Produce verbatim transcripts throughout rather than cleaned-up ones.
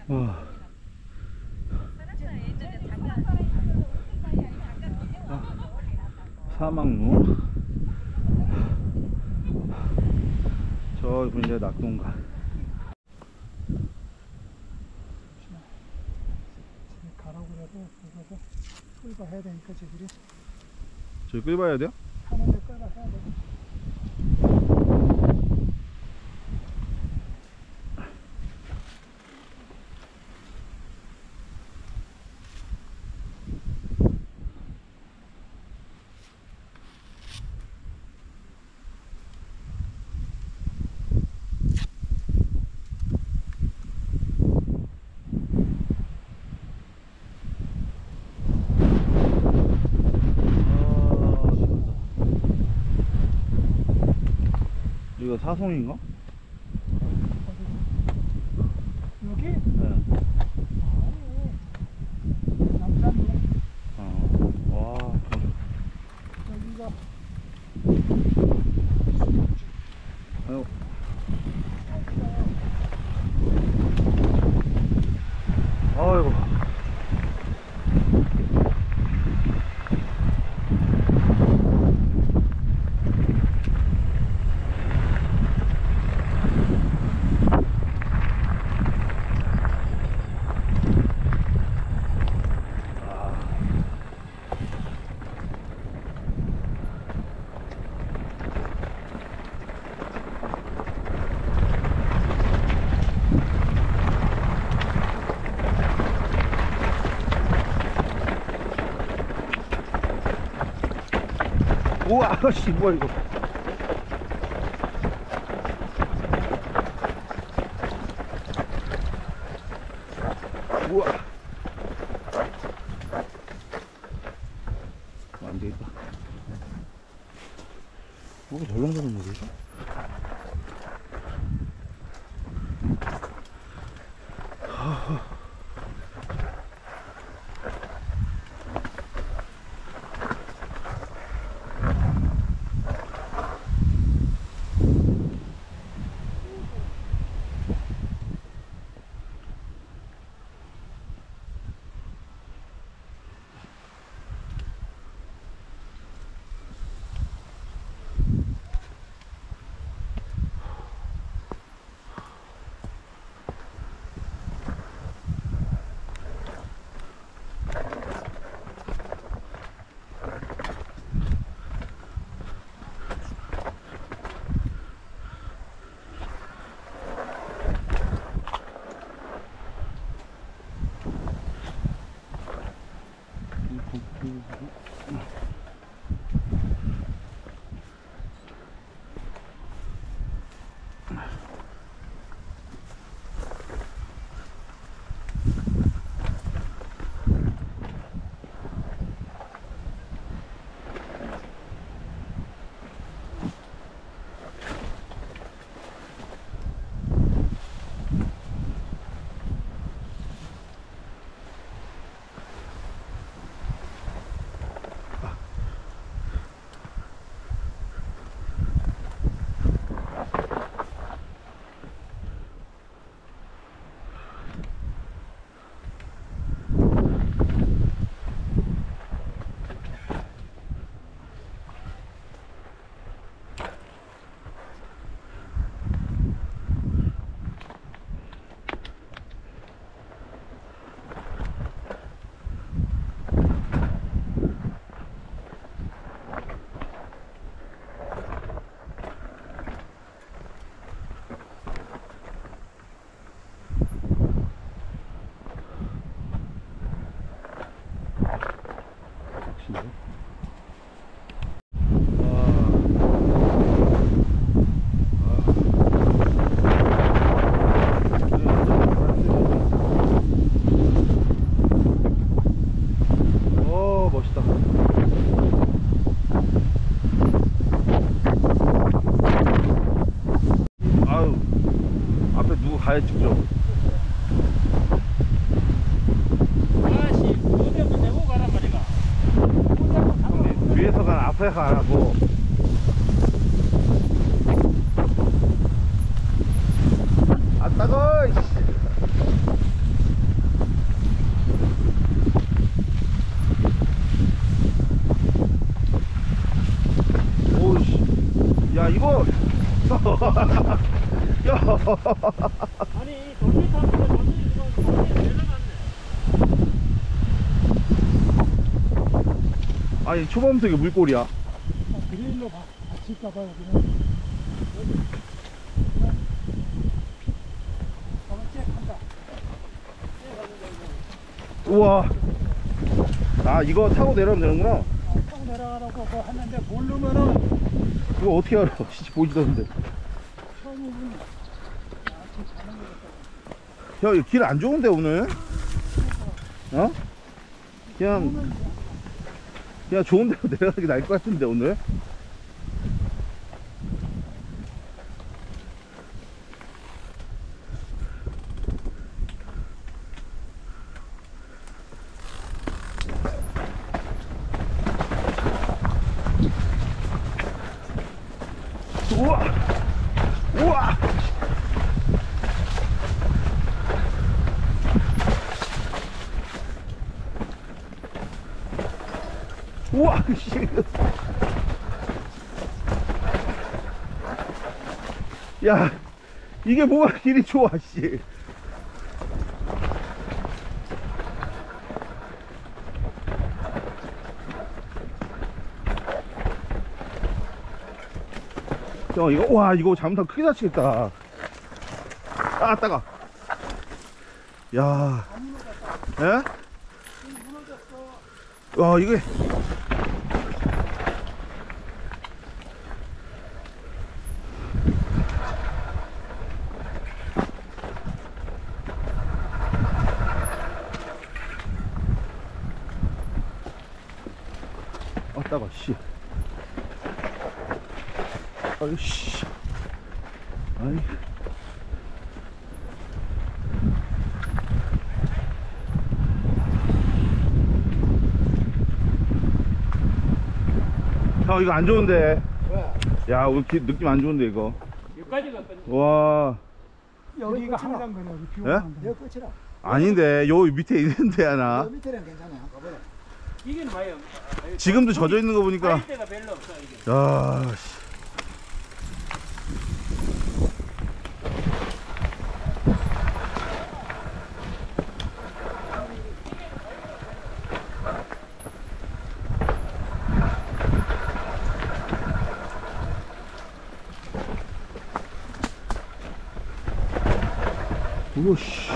와. 아, 사막로. 저 이제 낙동강. 가라고 해도 그거서 끌고 해야 되니까 저들이 저기 끌봐야 돼요? 하는데 끌고 해야 돼. 이거 사송인가? 여기? 네. 남산이야. 어. 와. 여기가 아유. 아이고. 우와, 씨, 뭐야, 이거. 우와. 안 되겠다. 뭐가 덜렁거리는 거지? 가야 찍죠. 아씨, 어디부터 내고 가란 말이가. 형님, 뒤에서 가, 앞에 가라고. 아, 따가워! 이거 야 아니 돌비 타면서 완전히 그거 완전히 내려갔네. 아니 초반부터 이게 물골이야. 아, 그릴로 봐. 다칠까봐 그냥. 여기. 그냥. 한번 쫙 한다. 우와. 아 이거 타고 내려오면 되는구나. 아, 타고 내려가라고 뭐 했는데 모르면은 이거 어떻게 알아? 진짜 보지도 않는데. 처음에는 아, 지금 가는 거겠다. 야, 길 안 좋은데 오늘? 어? 그냥 그냥 좋은 데로 내려가는 게 나을 것 같은데 오늘? 우와! 우와! 우와! 씨. 야, 이게 뭐가 길이 좋아, 씨. 형, 이거, 와, 이거 잘못하면 크게 다치겠다. 아, 따가. 야. 예? 와, 이게. 아, 따가, 씨. 아이씨. 아이. 형, 이거 안 좋은데. 왜? 야, 오늘 기, 느낌 안 좋은데, 이거. 여기까지가 끝. 와. 여기가 하나란 거냐? 여기 비 오는 예? 데. 여기 끝이라. 아닌데, 요 밑에 있는데, 하나. 여 밑에는 괜찮아. 가보자. 이게 뭐예요? 지금도 젖어 있는 거 보니까. 할 데가 별로 없어 이게. 야, 씨. 오씨.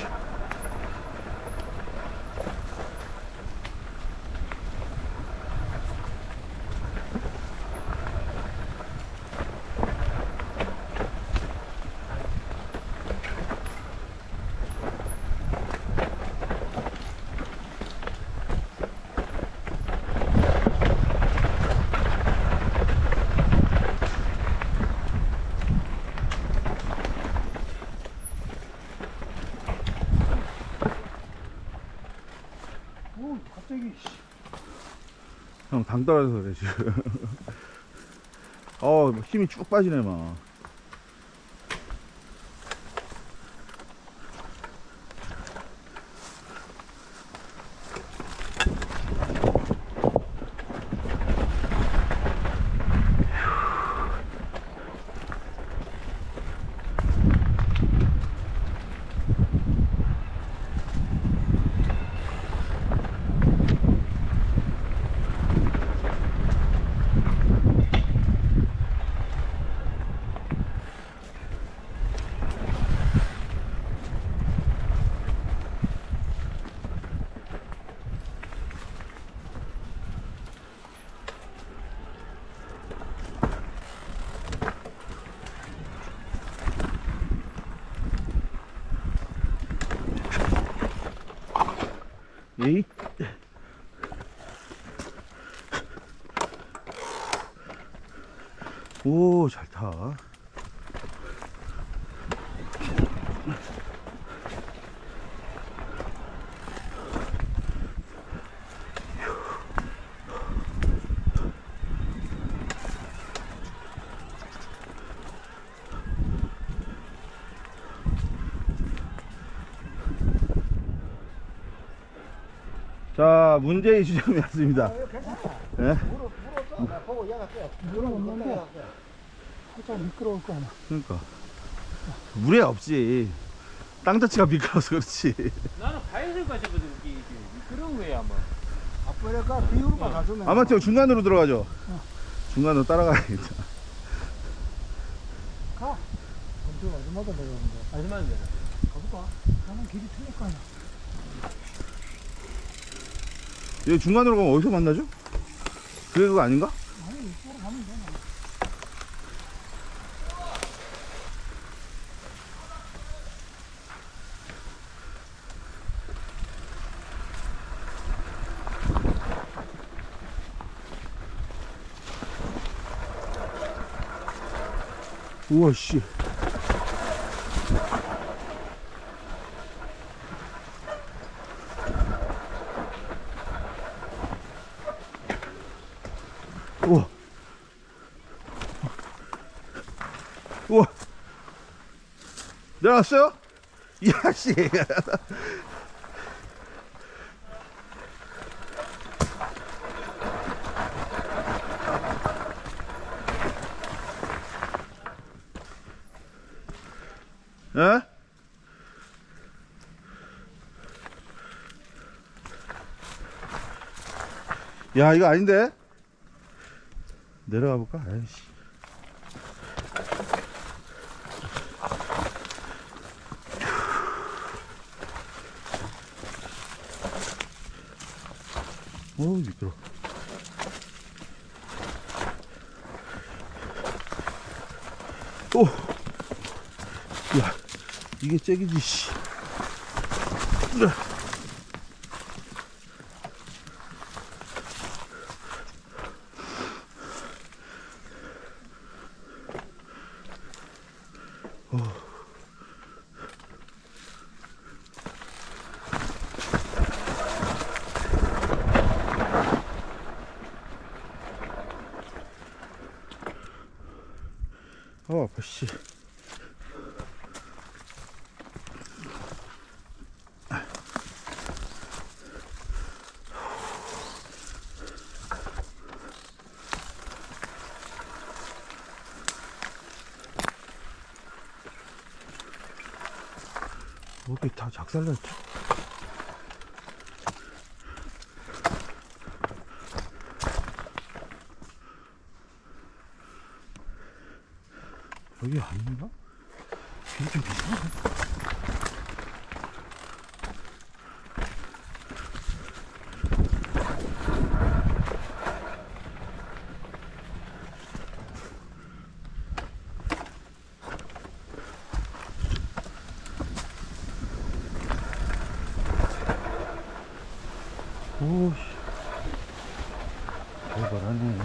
오, 갑자기 씨. 형, 당 떨어져서 그래, 지금. 어, 힘이 쭉 빠지네, 막. 에이. 오, 잘 타. 자, 문제의 지점이 왔습니다. 괜찮아. 예? 물어, 물었어. 나 보고 얘가 꽤. 물은 없는데 살짝 미끄러울 거 아니야. 그러니까 물에 없지. 땅 자체가 미끄러워서 그렇지. 나는 가야 될까 싶어서 이게 이게 그런 거야 아마. 앞으로가 비율만 가주면. 아마추어 중간으로 들어가죠. 어. 중간으로 따라가야겠다. 가. 언제 어디마다 내려오는데. 아줌마인데. 가볼까? 나는 길이 틀릴 거 아니야. 여기 중간으로 가면 어디서 만나죠? 그게 그거 아닌가? 아니 이쪽으로 가면 돼. 나는. 우와 씨. 우와. 우와. 내려왔어요? 이야 씨. 에? 야 이거 아닌데? 내려가 볼까? 아이씨. 어우 미끄러. 오. 야 이게 잭이지 씨. 어, 아파, 씨. 여기 다 작살났죠? 여기 아닌가? 길이 좀 이상하네. 오씨, 대박하네.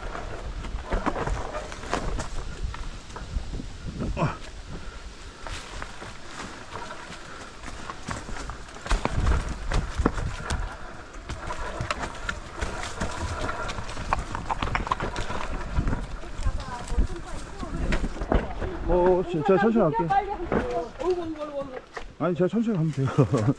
어, 제가 천천히 갈게요. 아니, 제가 천천히 가면 돼요.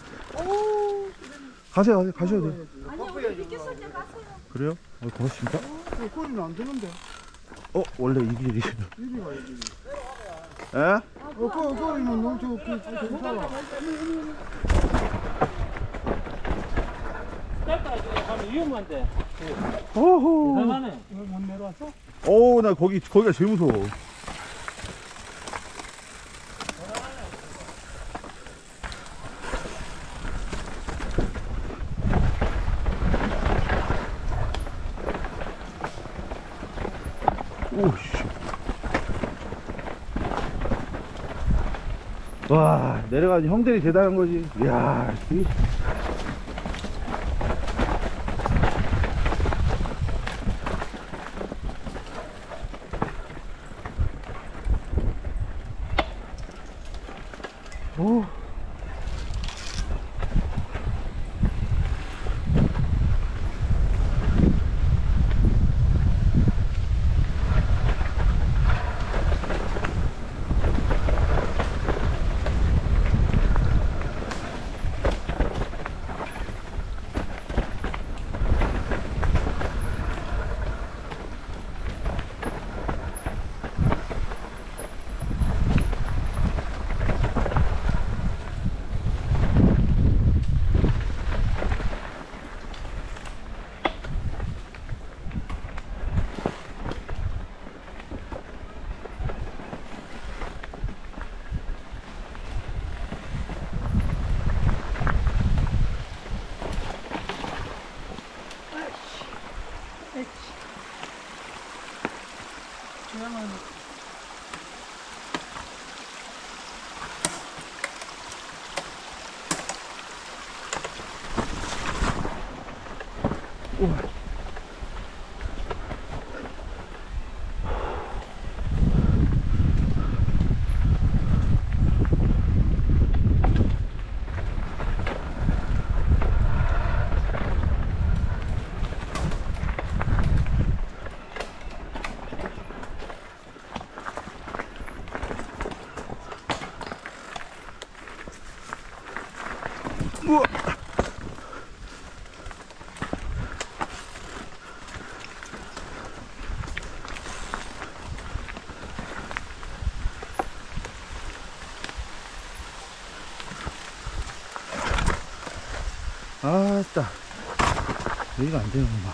가세요, 가세요, 가셔도 돼요. 아니 우리 비켰을 때 가세요. 그래요? 어, 고맙습니다. 어, 꼬리는 안 되는데. 어, 원래 이 길이. 이리가 이리. 에? 어, 꼬, 꼬리는 너무 저, 그, 괜찮아. 짧다 가면 위험한데. 어허. 대단하네. 이거 못 내려왔어? 오, 나 거기, 거기가 제일 무서워. 오씨. 와, 내려가니 형들이 대단한 거지. 이야, 이. 오. 우와. 우와. 아따, 여기가 안 되는구만.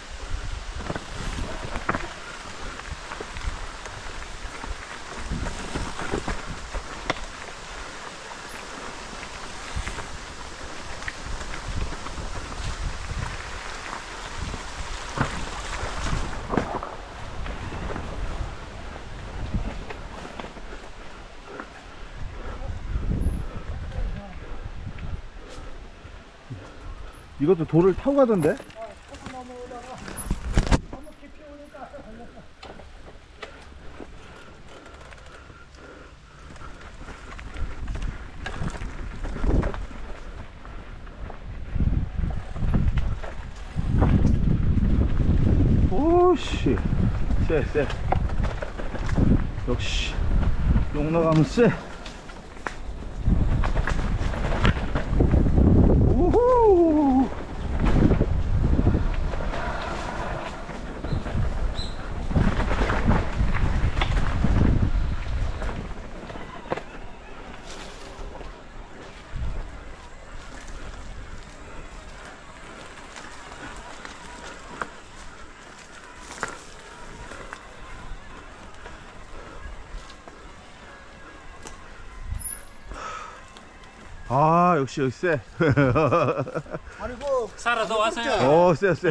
이것도 돌을 타고 가던데? 오씨, 쎄, 쎄. 역시, 용 나가면 쎄. 우후. 아, 역시 여기 쎄. 아니고 살아서 왔어요. 어, 쎄, 쎄.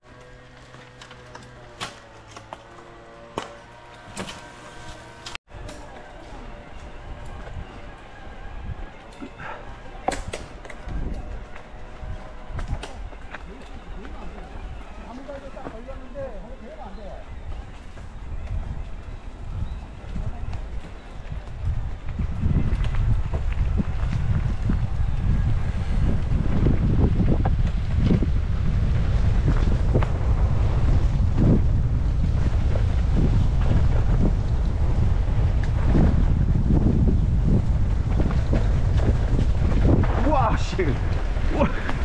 우와, 씨. 우와.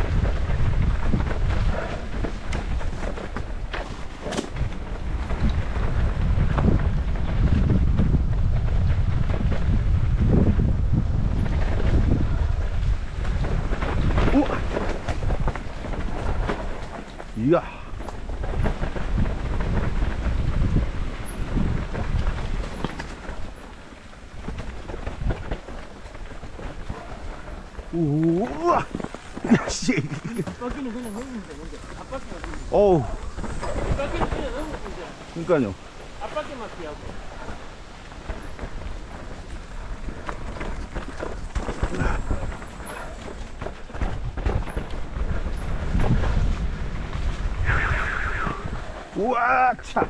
우와. 이야. 우와. 야, 씨. 꺾이는 그냥 넘으면 돼. 먼저 앞바퀴만 피고. 어우. 꺾이는 그냥 넘으면 돼. 그러니까요. 앞바퀴만 피하고. 우와, 차.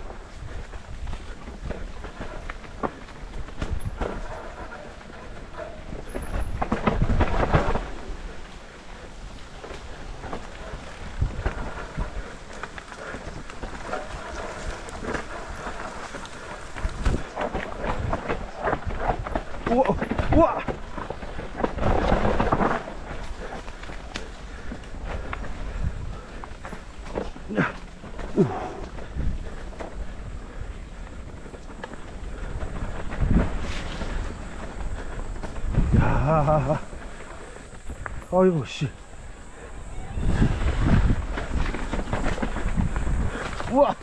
우와, 우와. 야, 우. 야, 아이고 씨. 우와.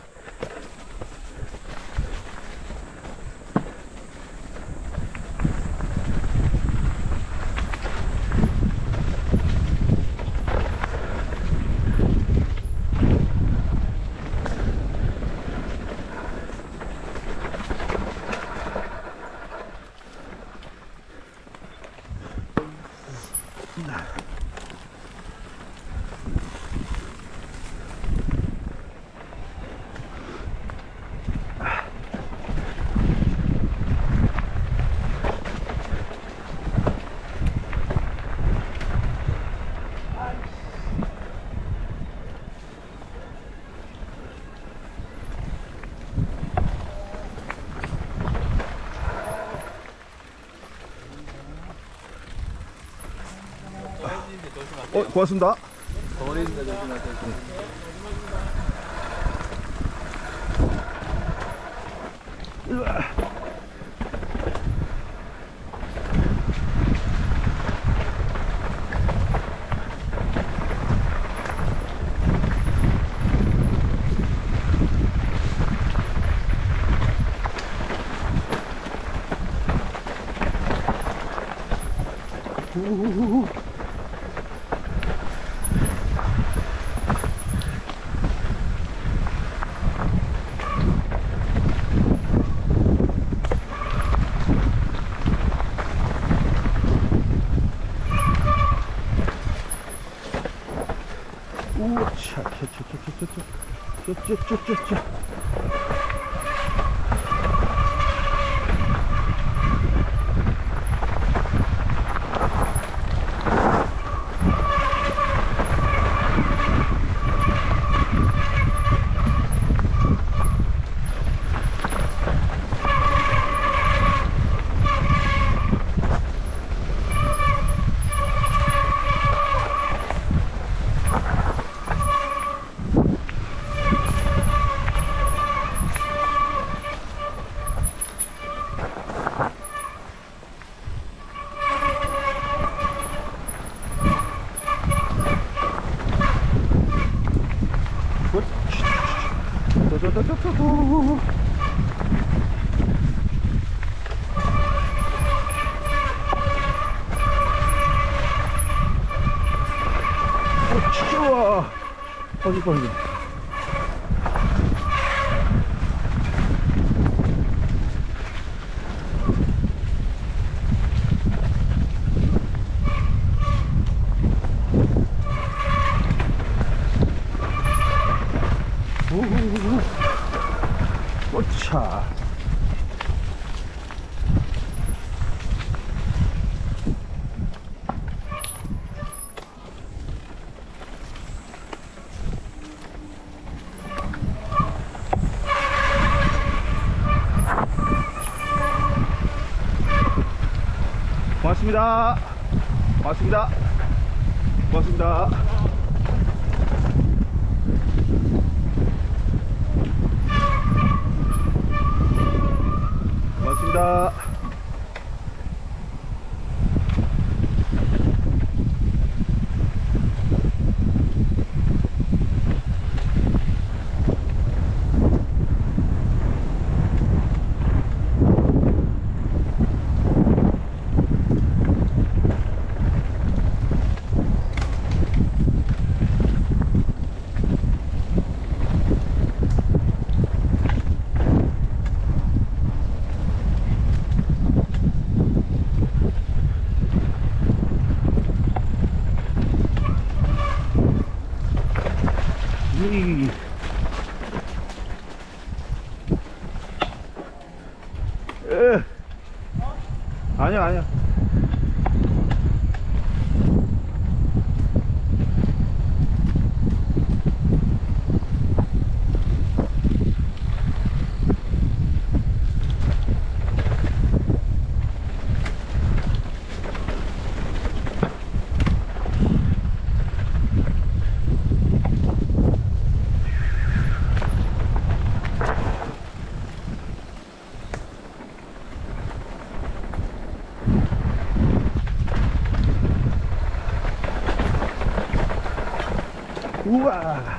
떨어지는데 조심하세요. 어, 고맙습니다. 떨어지는데 조심하세요. 으아. 우후후후. 우와, 차, 차, 차, 차, 차, 차, 차, 차, 차, 차, 차. 우와, 어디 빠지? 우후후후. 오차. 고맙습니다. 고맙습니다. 고맙습니다. 고맙습니다. 이. 에. 아니야, 아니야. 우와.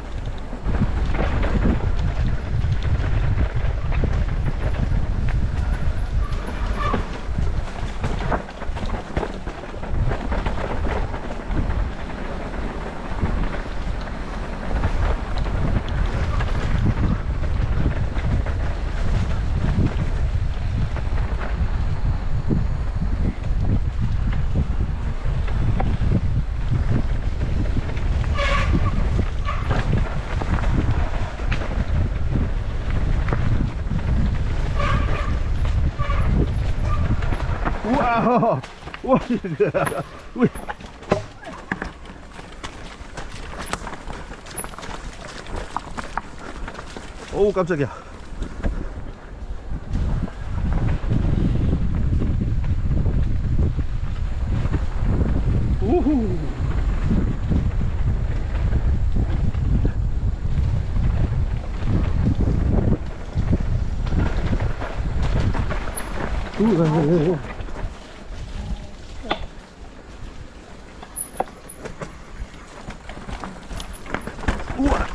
우와, 우와, 우와. 오우, 깜짝이야. 우후. 이거. 우와.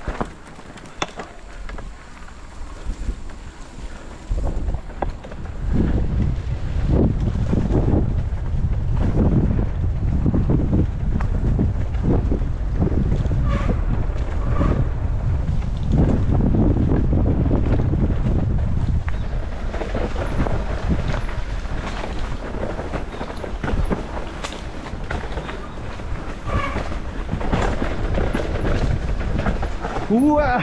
우와.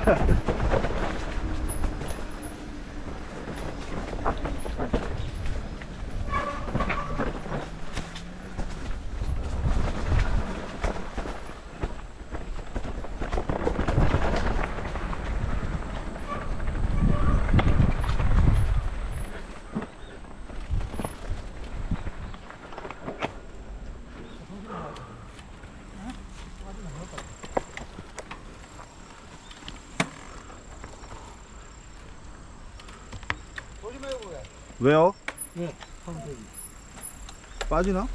왜요? 네, 하면 되지. 빠지나?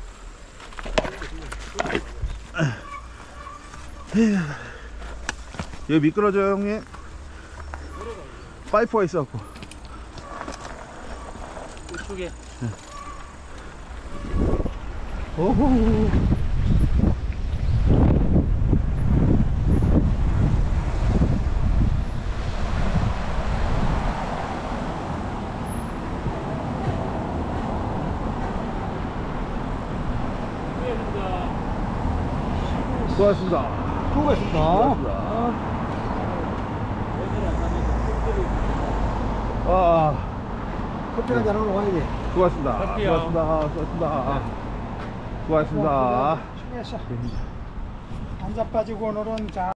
여기 미끄러져 형님. 파이프가 있어갖고. 이쪽에 오호. 수고하셨습니다. 수고하셨습니다. 수고하셨습니다. 아, 커피 한잔 하러 가야지. 수고하셨습니다. 갈게요. 수고하셨습니다. 수고하셨습니다. 수고하셨습니다. 수고했어. 앉아 빠지고 오늘은 자.